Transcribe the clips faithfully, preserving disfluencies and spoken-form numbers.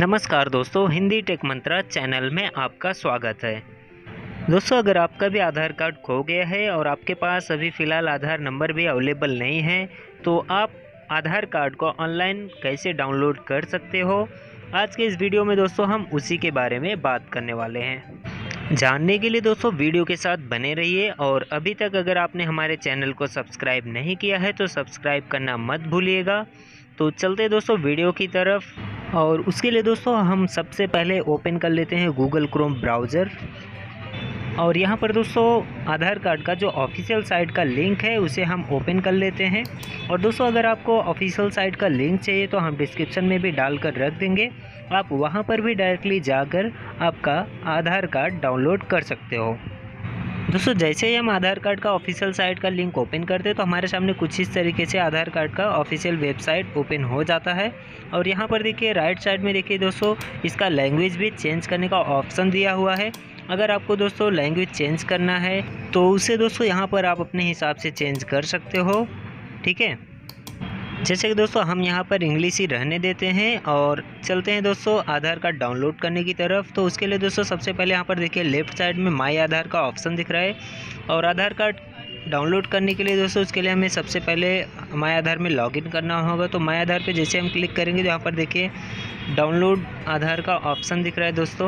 नमस्कार दोस्तों, हिंदी टेक मंत्रा चैनल में आपका स्वागत है। दोस्तों, अगर आपका भी आधार कार्ड खो गया है और आपके पास अभी फ़िलहाल आधार नंबर भी अवेलेबल नहीं है, तो आप आधार कार्ड को ऑनलाइन कैसे डाउनलोड कर सकते हो, आज के इस वीडियो में दोस्तों हम उसी के बारे में बात करने वाले हैं। जानने के लिए दोस्तों वीडियो के साथ बने रहिए और अभी तक अगर आपने हमारे चैनल को सब्सक्राइब नहीं किया है तो सब्सक्राइब करना मत भूलिएगा। तो चलते दोस्तों वीडियो की तरफ। और उसके लिए दोस्तों हम सबसे पहले ओपन कर लेते हैं गूगल क्रोम ब्राउज़र। और यहाँ पर दोस्तों आधार कार्ड का जो ऑफिशियल साइट का लिंक है उसे हम ओपन कर लेते हैं। और दोस्तों अगर आपको ऑफिशियल साइट का लिंक चाहिए तो हम डिस्क्रिप्शन में भी डालकर रख देंगे, आप वहाँ पर भी डायरेक्टली जाकर आपका आधार कार्ड डाउनलोड कर सकते हो। दोस्तों जैसे ही हम आधार कार्ड का ऑफिशियल साइट का लिंक ओपन करते हैं तो हमारे सामने कुछ इस तरीके से आधार कार्ड का ऑफिशियल वेबसाइट ओपन हो जाता है। और यहाँ पर देखिए राइट साइड में देखिए दोस्तों इसका लैंग्वेज भी चेंज करने का ऑप्शन दिया हुआ है। अगर आपको दोस्तों लैंग्वेज चेंज करना है तो उसे दोस्तों यहाँ पर आप अपने हिसाब से चेंज कर सकते हो, ठीक है। जैसे कि दोस्तों हम यहाँ पर इंग्लिश ही रहने देते हैं और चलते हैं दोस्तों आधार कार्ड डाउनलोड करने की तरफ। तो उसके लिए दोस्तों सबसे पहले यहाँ पर देखिए लेफ़्ट साइड में माई आधार का ऑप्शन दिख रहा है। और आधार कार्ड डाउनलोड करने के लिए दोस्तों उसके लिए हमें सबसे पहले माई आधार में लॉगिन करना होगा। तो माई आधार पे जैसे हम क्लिक करेंगे तो यहाँ पर देखिए डाउनलोड आधार का ऑप्शन दिख रहा है दोस्तों,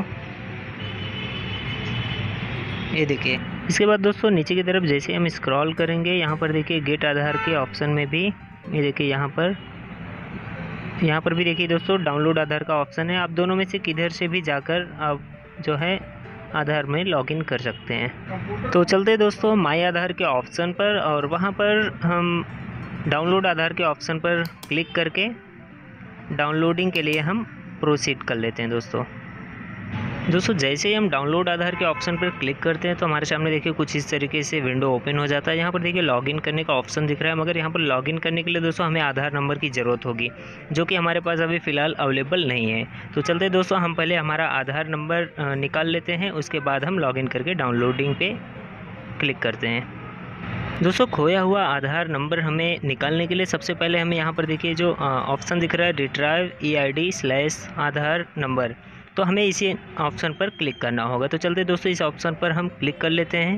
ये देखिए। इसके बाद दोस्तों नीचे की तरफ जैसे हम स्क्रॉल करेंगे यहाँ पर देखिए गेट आधार के ऑप्शन में भी ये देखिए यहाँ पर यहाँ पर भी देखिए दोस्तों डाउनलोड आधार का ऑप्शन है। आप दोनों में से किधर से भी जाकर आप जो है आधार में लॉगिन कर सकते हैं। तो चलते हैं दोस्तों माई आधार के ऑप्शन पर और वहाँ पर हम डाउनलोड आधार के ऑप्शन पर क्लिक करके डाउनलोडिंग के लिए हम प्रोसीड कर लेते हैं दोस्तों। दोस्तों जैसे ही हम डाउनलोड आधार के ऑप्शन पर क्लिक करते हैं तो हमारे सामने देखिए कुछ इस तरीके से विंडो ओपन हो जाता है। यहाँ पर देखिए लॉगिन करने का ऑप्शन दिख रहा है, मगर यहाँ पर लॉगिन करने के लिए दोस्तों हमें आधार नंबर की ज़रूरत होगी जो कि हमारे पास अभी फ़िलहाल अवेलेबल नहीं है। तो चलते दोस्तों हम पहले हमारा आधार नंबर निकाल लेते हैं, उसके बाद हम लॉगिन करके डाउनलोडिंग पे क्लिक करते हैं। दोस्तों खोया हुआ आधार नंबर हमें निकालने के लिए सबसे पहले हमें यहाँ पर देखिए जो ऑप्शन दिख रहा है retrieve E I D slash Aadhaar number, तो हमें इसी ऑप्शन पर क्लिक करना होगा। तो चलते दोस्तों इस ऑप्शन पर हम क्लिक कर लेते हैं।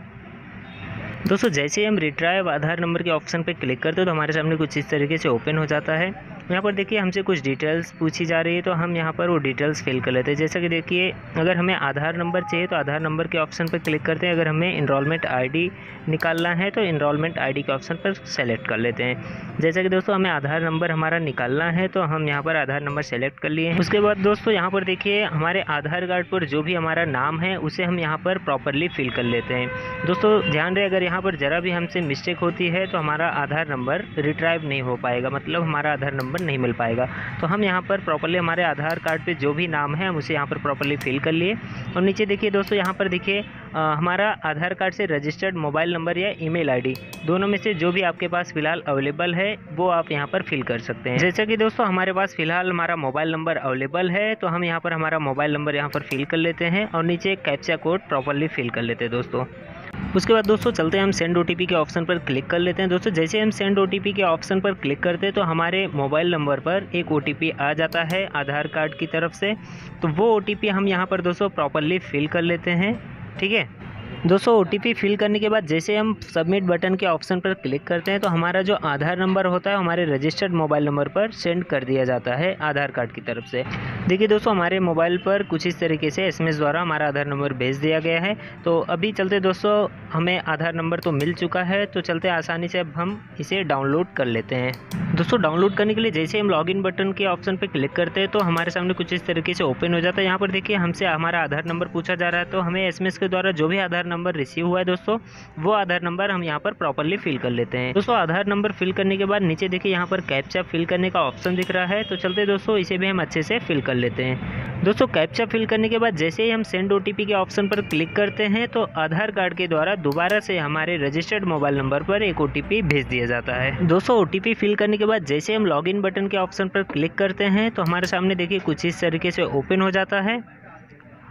दोस्तों जैसे ही हम रिट्राइव आधार नंबर के ऑप्शन पर क्लिक करते हैं तो हमारे सामने कुछ इस तरीके से ओपन हो जाता है। यहाँ पर देखिए हमसे कुछ डिटेल्स पूछी जा रही है तो हम यहाँ पर वो डिटेल्स फिल कर लेते हैं। जैसा कि देखिए अगर हमें आधार नंबर चाहिए तो आधार नंबर के ऑप्शन पर क्लिक करते हैं। अगर हमें इनरोलमेंट आईडी निकालना है तो इनरोलमेंट आईडी के ऑप्शन पर सेलेक्ट कर लेते हैं। जैसा कि दोस्तों हमें आधार नंबर हमारा निकालना है तो हम यहाँ पर आधार नंबर सेलेक्ट कर लिए हैं। उसके बाद दोस्तों यहाँ पर देखिए हमारे आधार कार्ड पर जो भी हमारा नाम है उसे हम यहाँ पर प्रॉपरली फिल कर लेते हैं। दोस्तों ध्यान रहे अगर यहाँ पर ज़रा भी हमसे मिस्टेक होती है तो हमारा आधार नंबर रिट्राइव नहीं हो पाएगा, मतलब हमारा आधार नंबर नहीं मिल पाएगा। तो हम यहाँ पर प्रॉपरली हमारे आधार कार्ड पे जो भी नाम है हम उसे यहाँ पर प्रॉपरली फिल कर लिए। और नीचे देखिए दोस्तों यहाँ पर देखिए हमारा आधार कार्ड से रजिस्टर्ड मोबाइल नंबर या ईमेल आईडी दोनों में से जो भी आपके पास फ़िलहाल अवेलेबल है वो आप यहाँ पर फिल कर सकते हैं। जैसा कि दोस्तों हमारे पास फ़िलहाल हमारा मोबाइल नंबर अवेलेबल है तो हम यहाँ पर हमारा मोबाइल नंबर यहाँ पर फिल कर लेते हैं और नीचे कैप्चा कोड प्रॉपरली फिल कर लेते हैं दोस्तों। उसके बाद दोस्तों चलते हैं हम सेंड ओटीपी के ऑप्शन पर क्लिक कर लेते हैं। दोस्तों जैसे हम सेंड ओटीपी के ऑप्शन पर क्लिक करते हैं तो हमारे मोबाइल नंबर पर एक ओटीपी आ जाता है आधार कार्ड की तरफ से। तो वो ओटीपी हम यहाँ पर दोस्तों प्रॉपरली फिल कर लेते हैं, ठीक है। दोस्तों ओटीपी फिल करने के बाद जैसे हम सबमिट बटन के ऑप्शन पर क्लिक करते हैं तो हमारा जो आधार नंबर होता है हमारे रजिस्टर्ड मोबाइल नंबर पर सेंड कर दिया जाता है आधार कार्ड की तरफ से। देखिए दोस्तों हमारे मोबाइल पर कुछ इस तरीके से एसएमएस द्वारा हमारा आधार नंबर भेज दिया गया है। तो अभी चलते दोस्तों हमें आधार नंबर तो मिल चुका है, तो चलते आसानी से अब हम इसे डाउनलोड कर लेते हैं। दोस्तों डाउनलोड करने के लिए जैसे हम लॉगिन बटन के ऑप्शन पर क्लिक करते हैं तो हमारे सामने कुछ इस तरीके से ओपन हो जाता है। यहाँ पर देखिए हमसे हमारा आधार नंबर पूछा जा रहा है तो हमें एसएमएस के द्वारा जो भी आधार नंबर रिसीव हुआ है दोस्तों वो आधार नंबर हम यहाँ पर प्रॉपरली फिल कर लेते हैं। दोस्तों आधार नंबर फिल करने के बाद नीचे देखिए यहाँ पर कैप्चा फिल करने का ऑप्शन दिख रहा है, तो चलते दोस्तों इसे भी हम अच्छे से फिल कर लेते हैं। दोस्तों कैप्चा फिल करने के बाद जैसे ही हम सेंड ओटीपी के ऑप्शन पर क्लिक करते हैं तो आधार कार्ड के द्वारा दोबारा से हमारे रजिस्टर्ड मोबाइल नंबर पर एक ओटीपी भेज दिया जाता है। दोस्तों ओटीपी फिल करने के बाद जैसे हम लॉगिन बटन के ऑप्शन पर क्लिक करते हैं तो हमारे सामने देखिए कुछ इस तरीके से ओपन हो जाता है।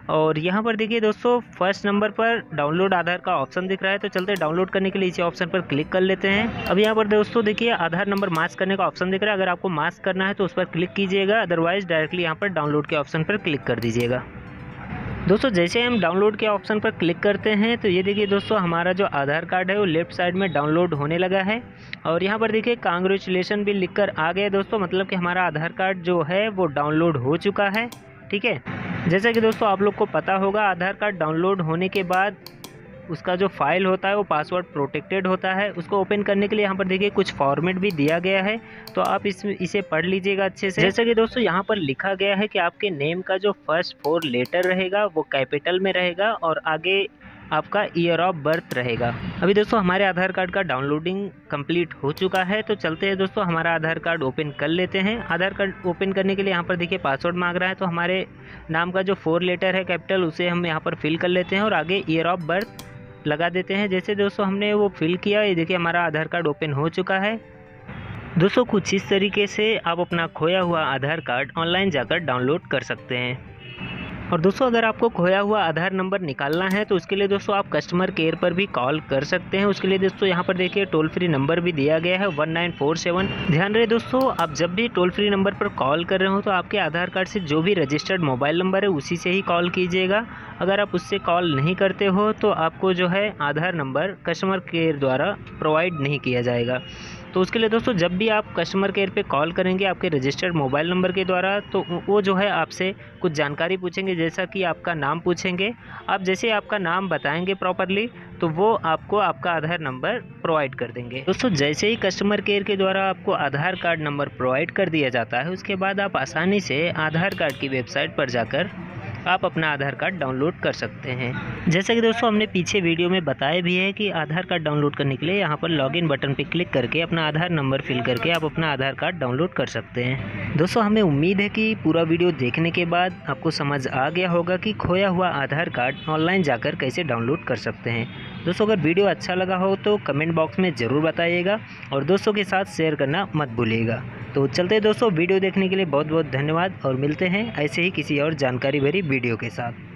और यहाँ पर देखिए दोस्तों फर्स्ट नंबर पर डाउनलोड आधार का ऑप्शन दिख रहा है, तो चलते हैं डाउनलोड करने के लिए इसी ऑप्शन पर क्लिक कर लेते हैं। अब यहाँ पर दोस्तों देखिए आधार नंबर मास्क करने का ऑप्शन दिख रहा है, अगर आपको मास्क करना है तो उस पर क्लिक कीजिएगा, अदरवाइज डायरेक्टली यहाँ पर डाउनलोड के ऑप्शन पर क्लिक कर दीजिएगा। दोस्तों जैसे हम डाउनलोड के ऑप्शन पर क्लिक करते हैं तो ये देखिए दोस्तों हमारा जो आधार कार्ड है वो लेफ्ट साइड में डाउनलोड होने लगा है और यहाँ पर देखिए कांग्रेचुलेशन भी लिखकर आ गया दोस्तों, मतलब कि हमारा आधार कार्ड जो है वो डाउनलोड हो चुका है। ठीक है, जैसा कि दोस्तों आप लोग को पता होगा आधार कार्ड डाउनलोड होने के बाद उसका जो फाइल होता है वो पासवर्ड प्रोटेक्टेड होता है। उसको ओपन करने के लिए यहाँ पर देखिए कुछ फॉर्मेट भी दिया गया है, तो आप इस इसे पढ़ लीजिएगा अच्छे से। जैसा कि दोस्तों यहाँ पर लिखा गया है कि आपके नेम का जो फर्स्ट फोर लेटर रहेगा वो कैपिटल में रहेगा और आगे आपका ईयर ऑफ बर्थ रहेगा। अभी दोस्तों हमारे आधार कार्ड का डाउनलोडिंग कंप्लीट हो चुका है, तो चलते हैं दोस्तों हमारा आधार कार्ड ओपन कर लेते हैं। आधार कार्ड ओपन करने के लिए यहाँ पर देखिए पासवर्ड मांग रहा है, तो हमारे नाम का जो फोर लेटर है कैपिटल उसे हम यहाँ पर फिल कर लेते हैं और आगे ईयर ऑफ बर्थ लगा देते हैं। जैसे दोस्तों हमने वो फिल किया, ये देखिए हमारा आधार कार्ड ओपन हो चुका है। दोस्तों कुछ इस तरीके से आप अपना खोया हुआ आधार कार्ड ऑनलाइन जाकर डाउनलोड कर सकते हैं। और दोस्तों अगर आपको खोया हुआ आधार नंबर निकालना है तो उसके लिए दोस्तों आप कस्टमर केयर पर भी कॉल कर सकते हैं। उसके लिए दोस्तों यहाँ पर देखिए टोल फ्री नंबर भी दिया गया है वन नाइन फोर सेवन। ध्यान रहे दोस्तों, आप जब भी टोल फ्री नंबर पर कॉल कर रहे हो तो आपके आधार कार्ड से जो भी रजिस्टर्ड मोबाइल नंबर है उसी से ही कॉल कीजिएगा। अगर आप उससे कॉल नहीं करते हो तो आपको जो है आधार नंबर कस्टमर केयर द्वारा प्रोवाइड नहीं किया जाएगा। तो उसके लिए दोस्तों जब भी आप कस्टमर केयर पे कॉल करेंगे आपके रजिस्टर्ड मोबाइल नंबर के द्वारा, तो वो जो है आपसे कुछ जानकारी पूछेंगे, जैसा कि आपका नाम पूछेंगे। आप जैसे आपका नाम बताएंगे प्रॉपरली तो वो आपको आपका आधार नंबर प्रोवाइड कर देंगे। दोस्तों जैसे ही कस्टमर केयर के द्वारा आपको आधार कार्ड नंबर प्रोवाइड कर दिया जाता है, उसके बाद आप आसानी से आधार कार्ड की वेबसाइट पर जाकर आप अपना आधार कार्ड डाउनलोड कर सकते हैं। जैसा कि दोस्तों हमने पीछे वीडियो में बताया भी है कि आधार कार्ड डाउनलोड करने के लिए यहाँ पर लॉगिन बटन पर क्लिक करके अपना आधार नंबर फिल करके आप अपना आधार कार्ड डाउनलोड कर सकते हैं। दोस्तों हमें उम्मीद है कि पूरा वीडियो देखने के बाद आपको समझ आ गया होगा कि खोया हुआ आधार कार्ड ऑनलाइन जाकर कैसे डाउनलोड कर सकते हैं। दोस्तों अगर वीडियो अच्छा लगा हो तो कमेंट बॉक्स में ज़रूर बताइएगा और दोस्तों के साथ शेयर करना मत भूलिएगा। तो चलते दोस्तों, वीडियो देखने के लिए बहुत बहुत धन्यवाद और मिलते हैं ऐसे ही किसी और जानकारी भरी वीडियो के साथ।